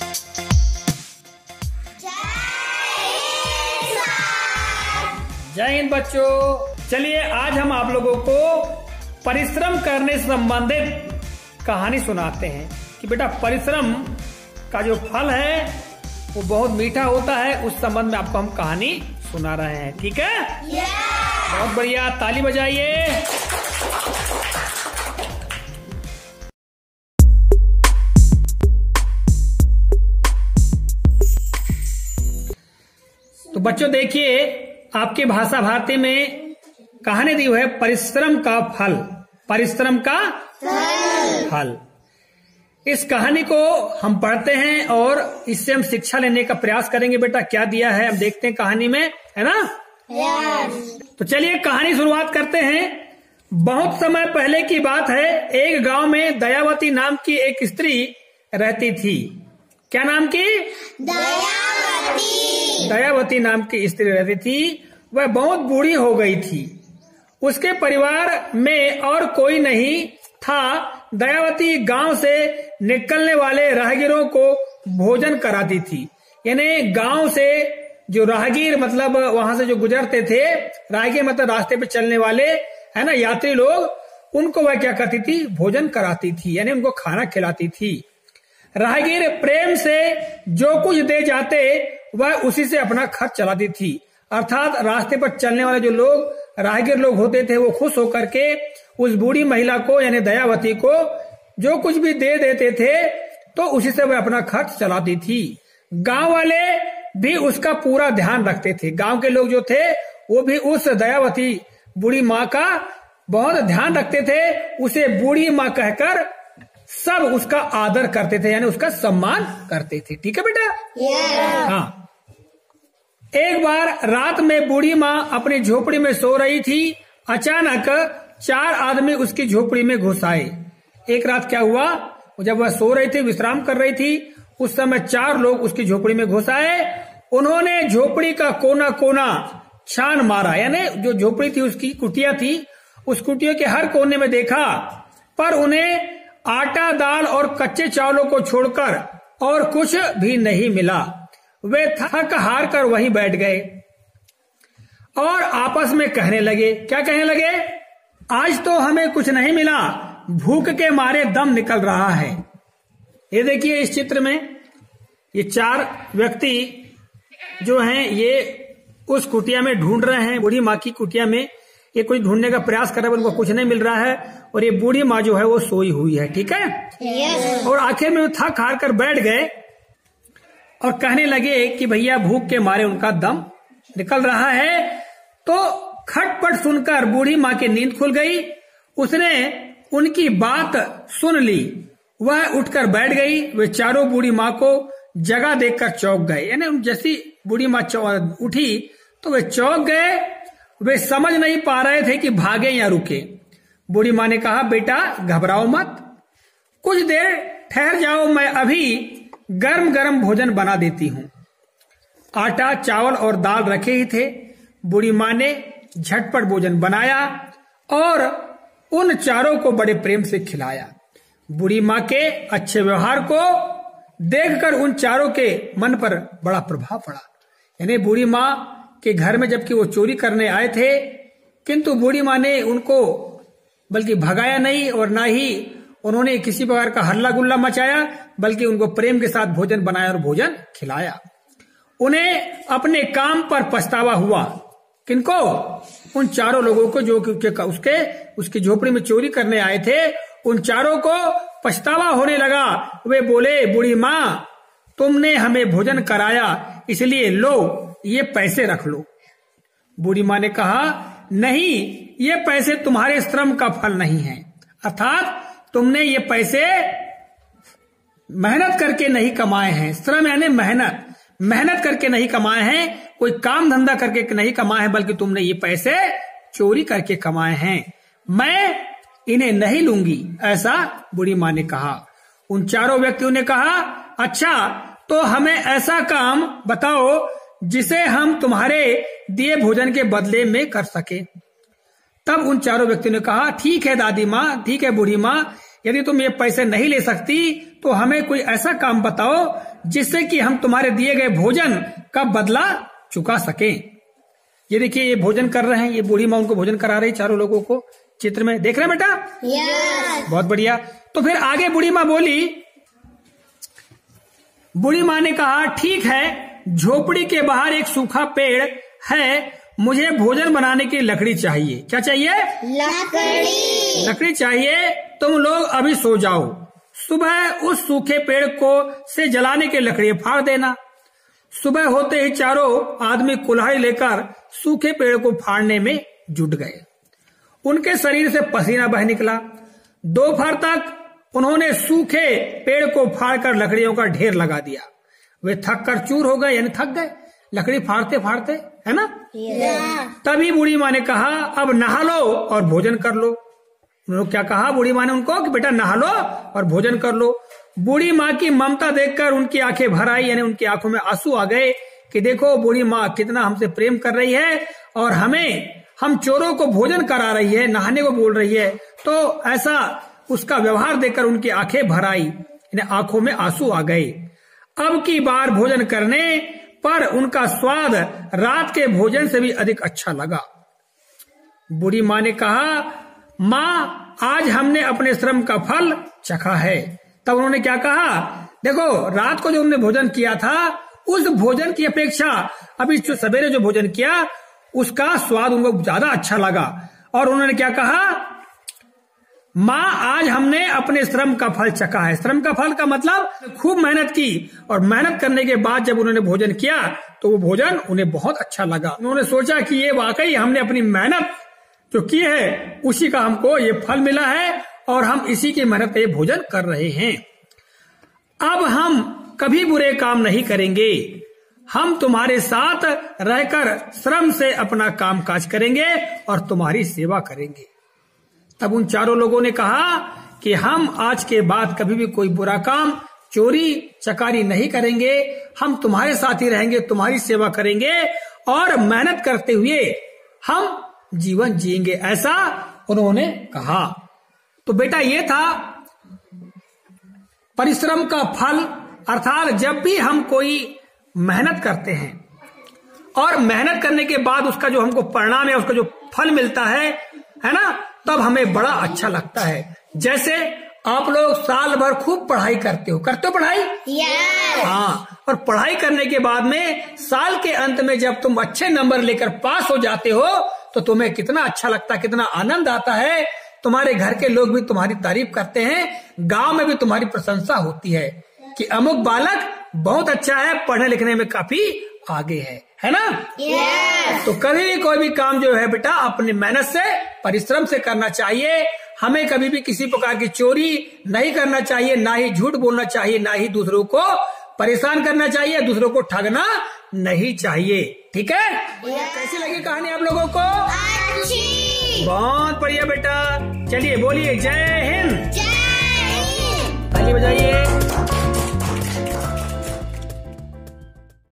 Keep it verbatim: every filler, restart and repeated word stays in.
जय हिंद बच्चों। चलिए आज हम आप लोगों को परिश्रम करने से संबंधित कहानी सुनाते हैं कि बेटा परिश्रम का जो फल है वो बहुत मीठा होता है। उस संबंध में आपको हम कहानी सुना रहे हैं, ठीक है? yeah! बहुत बढ़िया, ताली बजाइए। तो बच्चों देखिए, आपकी भाषा भारती में कहानी दी हुई है परिश्रम का फल। परिश्रम का फल, फल। इस कहानी को हम पढ़ते हैं और इससे हम शिक्षा लेने का प्रयास करेंगे। बेटा क्या दिया है हम देखते हैं कहानी में, है ना? yes. तो चलिए कहानी शुरुआत करते हैं। बहुत समय पहले की बात है। एक गांव में दयावती नाम की एक स्त्री रहती थी। क्या नाम की? दयावती। दयावती नाम की स्त्री रहती थी। वह बहुत बूढ़ी हो गई थी। उसके परिवार में और कोई नहीं था। दयावती गांव से निकलने वाले राहगीरों को भोजन कराती थी। यानी गांव से जो राहगीर मतलब वहां से जो गुजरते थे, राहगीर मतलब रास्ते पे चलने वाले, है ना, यात्री लोग, उनको वह क्या करती थी? भोजन कराती थी, यानी उनको खाना खिलाती थी। राहगीर प्रेम से जो कुछ दे जाते वह उसी से अपना खर्च चलाती थी। अर्थात रास्ते पर चलने वाले जो लोग राहगीर लोग होते थे वो खुश होकर के उस बूढ़ी महिला को यानी दयावती को जो कुछ भी दे देते थे तो उसी से वह अपना खर्च चलाती थी। गांव वाले भी उसका पूरा ध्यान रखते थे। गांव के लोग जो थे वो भी उस दयावती बूढ़ी माँ का बहुत ध्यान रखते थे। उसे बूढ़ी माँ कहकर सब उसका आदर करते थे, यानी उसका सम्मान करते थे। ठीक है बेटा? yeah. हाँ। एक बार रात में बूढ़ी माँ अपनी झोपड़ी में सो रही थी। अचानक चार आदमी उसकी झोपड़ी में घुस आए। एक रात क्या हुआ, जब वह सो रही थी, विश्राम कर रही थी, उस समय चार लोग उसकी झोपड़ी में घुस आए। उन्होंने झोपड़ी का कोना कोना छान मारा, यानी जो झोपड़ी थी उसकी कुटिया थी, उस कुटिया के हर कोने में देखा, पर उन्हें आटा, दाल और कच्चे चावलों को छोड़कर और कुछ भी नहीं मिला। वे थक हार कर वहीं बैठ गए और आपस में कहने लगे। क्या कहने लगे? आज तो हमें कुछ नहीं मिला, भूख के मारे दम निकल रहा है। ये देखिए इस चित्र में ये चार व्यक्ति जो हैं ये उस कुटिया में ढूंढ रहे हैं। बूढ़ी माँ की कुटिया में ये कुछ ढूंढने का प्रयास कर रहे हैं, उनको कुछ नहीं मिल रहा है और ये बूढ़ी माँ जो है वो सोई हुई है। ठीक है? yes. और आखिर में वो थक हार कर बैठ गए और कहने लगे कि भैया भूख के मारे उनका दम निकल रहा है। तो खटपट सुनकर बूढ़ी माँ की नींद खुल गई। उसने उनकी बात सुन ली, वह उठकर बैठ गई। वे चारों बूढ़ी माँ को जगह देखकर चौंक गए, यानी जैसी बूढ़ी माँ उठी तो वे चौंक गए। वे समझ नहीं पा रहे थे कि भागे या रुके। बूढ़ी माँ ने कहा, बेटा घबराओ मत, कुछ देर ठहर जाओ, मैं अभी गर्म गर्म भोजन बना देती हूँ। आटा, चावल और दाल रखे ही थे। बूढ़ी माँ ने झटपट भोजन बनाया और उन चारों को बड़े प्रेम से खिलाया। बूढ़ी माँ के अच्छे व्यवहार को देखकर उन चारों के मन पर बड़ा प्रभाव पड़ा। यानी बूढ़ी माँ के घर में जबकि वो चोरी करने आए थे, किंतु बूढ़ी माँ ने उनको बल्कि भगाया नहीं और ना ही उन्होंने किसी प्रकार का हल्ला गुल्ला मचाया, बल्कि उनको प्रेम के साथ भोजन बनाया और भोजन खिलाया। उन्हें अपने काम पर पछतावा हुआ। किनको? उन चारों लोगों को जो उसके उसकी झोपड़ी में चोरी करने आए थे, उन चारों को पछतावा होने लगा। वे बोले, बूढ़ी माँ तुमने हमें भोजन कराया, इसलिए लो ये पैसे रख लो। बूढ़ी माँ ने कहा, नहीं, ये पैसे तुम्हारे श्रम का फल नहीं है। अर्थात तुमने ये पैसे मेहनत करके नहीं कमाए हैं। श्रम यानी मेहनत, मेहनत करके नहीं कमाए हैं, कोई काम धंधा करके नहीं कमाए हैं, बल्कि तुमने ये पैसे चोरी करके कमाए हैं। मैं इन्हें नहीं लूंगी, ऐसा बूढ़ी माँ ने कहा। उन चारों व्यक्तियों ने कहा, अच्छा तो हमें ऐसा काम बताओ जिसे हम तुम्हारे दिए भोजन के बदले में कर सके। तब उन चारों व्यक्तियों ने कहा, ठीक है दादी माँ, ठीक है बूढ़ी माँ, यदि तुम ये पैसे नहीं ले सकती तो हमें कोई ऐसा काम बताओ जिससे कि हम तुम्हारे दिए गए भोजन का बदला चुका सकें। ये देखिए, ये भोजन कर रहे हैं, ये बूढ़ी माँ उनको भोजन करा रही चारों लोगों को। चित्र में देख रहे हैं बेटा? yes. बहुत बढ़िया। तो फिर आगे बूढ़ी माँ बोली, बूढ़ी माँ ने कहा ठीक है, झोपड़ी के बाहर एक सूखा पेड़ है, मुझे भोजन बनाने की लकड़ी चाहिए। क्या चाहिए? लकड़ी। लकड़ी चाहिए। तुम लोग अभी सो जाओ, सुबह उस सूखे पेड़ को से जलाने के लकड़ी फाड़ देना। सुबह होते ही चारों आदमी कुल्हाड़ी लेकर सूखे पेड़ को फाड़ने में जुट गए। उनके शरीर से पसीना बह निकला। दोपहर तक उन्होंने सूखे पेड़ को फाड़कर लकड़ियों का ढेर लगा दिया। वे थक कर चूर हो गए, यानी थक गए लकड़ी फाड़ते फाड़ते, है ना? yes. तभी बूढ़ी माँ ने कहा अब नहा लो और भोजन कर लो। उन्होंने क्या कहा बूढ़ी माँ ने उनको कि बेटा नहा लो और भोजन कर लो। बूढ़ी माँ की ममता देखकर उनकी आंखें भर आई, यानी उनकी आंखों में आंसू आ गए कि देखो बूढ़ी माँ कितना हमसे प्रेम कर रही है और हमें हम चोरों को भोजन करा रही है, नहाने को बोल रही है। तो ऐसा उसका व्यवहार देखकर उनकी आंखें भर आई, यानी आंखों में आंसू आ गए। अब की बार भोजन करने पर उनका स्वाद रात के भोजन से भी अधिक अच्छा लगा। बूढ़ी माँ ने कहा माँ आज हमने अपने श्रम का फल चखा है। तब उन्होंने क्या कहा, देखो रात को जो उन्होंने भोजन किया था उस भोजन की अपेक्षा अभी जो सवेरे जो भोजन किया उसका स्वाद उनको ज्यादा अच्छा लगा। और उन्होंने क्या कहा, माँ आज हमने अपने श्रम का फल चखा है। श्रम का फल का मतलब खूब मेहनत की और मेहनत करने के बाद जब उन्होंने भोजन किया तो वो भोजन उन्हें बहुत अच्छा लगा। उन्होंने सोचा कि ये वाकई हमने अपनी मेहनत जो की है उसी का हमको ये फल मिला है और हम इसी की मेहनत का ये भोजन कर रहे हैं। अब हम कभी बुरे काम नहीं करेंगे, हम तुम्हारे साथ रहकर श्रम से अपना काम काज करेंगे और तुम्हारी सेवा करेंगे। तब उन चारों लोगों ने कहा कि हम आज के बाद कभी भी कोई बुरा काम, चोरी चकारी नहीं करेंगे, हम तुम्हारे साथ ही रहेंगे, तुम्हारी सेवा करेंगे और मेहनत करते हुए हम जीवन जिएंगे, ऐसा उन्होंने कहा। तो बेटा ये था परिश्रम का फल, अर्थात जब भी हम कोई मेहनत करते हैं और मेहनत करने के बाद उसका जो हमको परिणाम है, उसका जो फल मिलता है, है ना, तब हमें बड़ा अच्छा लगता है। जैसे आप लोग साल भर खूब पढ़ाई करते हो, करते हो पढ़ाई? yes. हाँ, और पढ़ाई करने के बाद में साल के अंत में जब तुम अच्छे नंबर लेकर पास हो जाते हो तो तुम्हें कितना अच्छा लगता है, कितना आनंद आता है। तुम्हारे घर के लोग भी तुम्हारी तारीफ करते हैं, गांव में भी तुम्हारी प्रशंसा होती है कि अमुक बालक बहुत अच्छा है, पढ़ने लिखने में काफी आगे है, है ना? yes. तो कभी भी कोई भी काम जो है बेटा अपनी मेहनत से, परिश्रम से करना चाहिए। हमें कभी भी किसी प्रकार की चोरी नहीं करना चाहिए, ना ही झूठ बोलना चाहिए, ना ही दूसरों को परेशान करना चाहिए, दूसरों को ठगना नहीं चाहिए। ठीक है? yes. कैसी लगी कहानी आप लोगों को? अच्छी। बहुत बढ़िया बेटा। चलिए बोलिए जय हिंद। जय हिंद। ताली बजाइए।